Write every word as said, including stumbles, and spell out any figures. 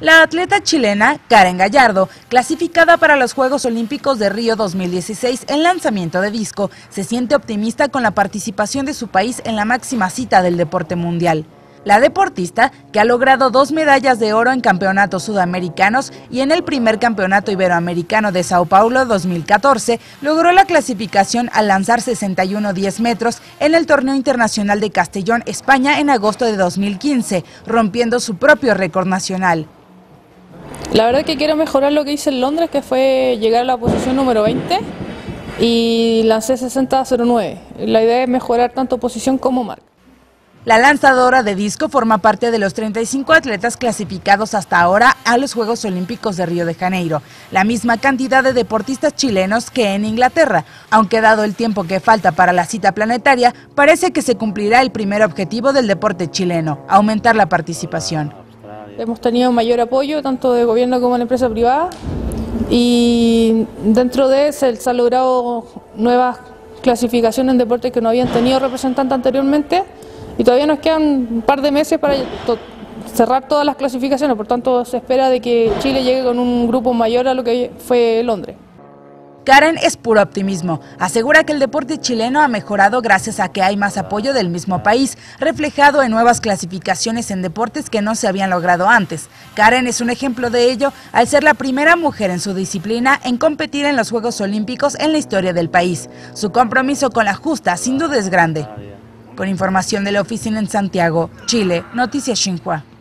La atleta chilena Karen Gallardo, clasificada para los Juegos Olímpicos de Río dos mil dieciséis en lanzamiento de disco, se siente optimista con la participación de su país en la máxima cita del deporte mundial. La deportista, que ha logrado dos medallas de oro en campeonatos sudamericanos y en el primer campeonato iberoamericano de Sao Paulo dos mil catorce, logró la clasificación al lanzar sesenta y uno diez metros en el torneo internacional de Castellón, España, en agosto de dos mil quince, rompiendo su propio récord nacional. La verdad que quiero mejorar lo que hice en Londres, que fue llegar a la posición número veinte y lancé sesenta cero nueve. La idea es mejorar tanto posición como marca. La lanzadora de disco forma parte de los treinta y cinco atletas clasificados hasta ahora a los Juegos Olímpicos de Río de Janeiro, la misma cantidad de deportistas chilenos que en Inglaterra, aunque dado el tiempo que falta para la cita planetaria, parece que se cumplirá el primer objetivo del deporte chileno, aumentar la participación. Hemos tenido mayor apoyo tanto de gobierno como de la empresa privada y dentro de eso se han logrado nuevas clasificaciones en deportes que no habían tenido representantes anteriormente. Y todavía nos quedan un par de meses para to- cerrar todas las clasificaciones, por tanto se espera de que Chile llegue con un grupo mayor a lo que fue Londres. Karen es puro optimismo. Asegura que el deporte chileno ha mejorado gracias a que hay más apoyo del mismo país, reflejado en nuevas clasificaciones en deportes que no se habían logrado antes. Karen es un ejemplo de ello al ser la primera mujer en su disciplina en competir en los Juegos Olímpicos en la historia del país. Su compromiso con la justa sin duda es grande. Con información de la oficina en Santiago, Chile, Noticias Xinhua.